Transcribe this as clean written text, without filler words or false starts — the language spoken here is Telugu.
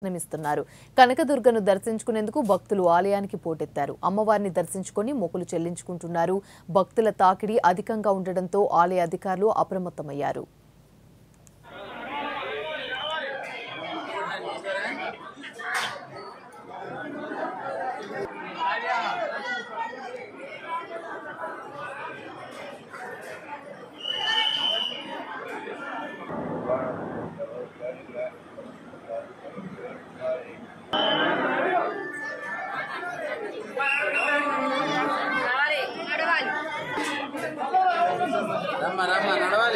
దర్శనమిస్తున్నారు. కనకదుర్గను దర్శించుకునేందుకు భక్తులు ఆలయానికి పోటెత్తారు. అమ్మవారిని దర్శించుకొని మొక్కులు చెల్లించుకుంటున్నారు. భక్తుల తాకిడి అధికంగా ఉండడంతో ఆలయ అధికారులు అప్రమత్తమయ్యారు. నడవాలి